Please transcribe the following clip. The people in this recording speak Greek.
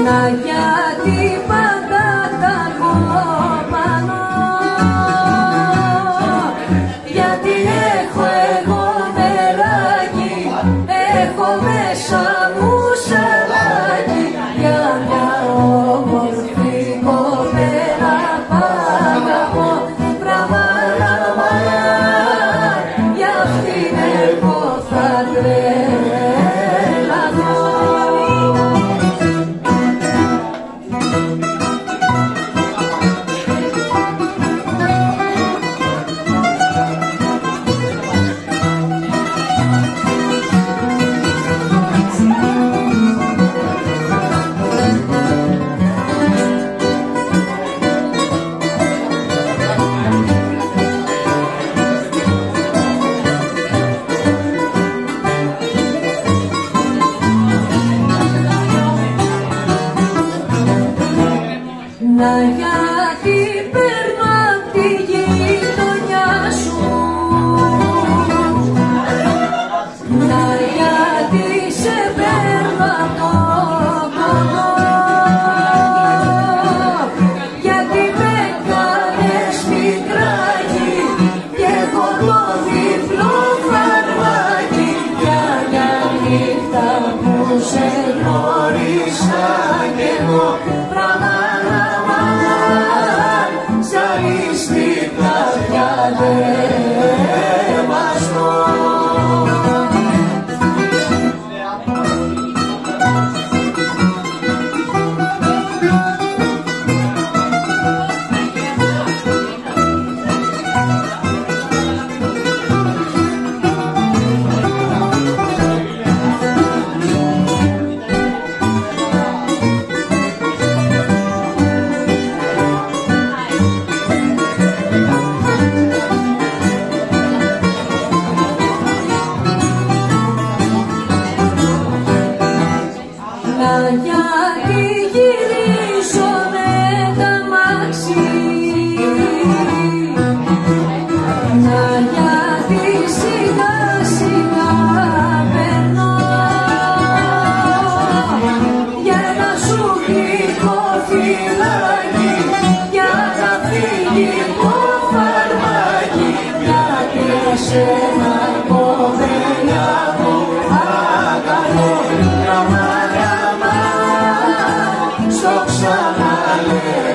γιατί πάντα τα κόπανω, γιατί έχω εγώ μεράκι, έχω μέσα μου σαλάκι, για μια όμορφη κοπέλα παγαπώ, πραβάλαμα, για αυτήν εγώ θα τρελαθώ. Να γιατί παίρνω απ' τη γειτονιά σου, να γιατί σε παίρνω απ' το ποδό, γιατί με κάνες μικράκι κι έχω το διπλό φαρμάκι, για μια νύχτα που σε γνώρισα κι εγώ γιατί γυρίζω με τα μάξι, να γιατί σιγά σιγά περνώ, για να σου γλυκό φυλάκι, για να φύγει το φαρμάκι, γιατί εσένα κοπέλια μου αγαπώ. Στο ξαναλέω.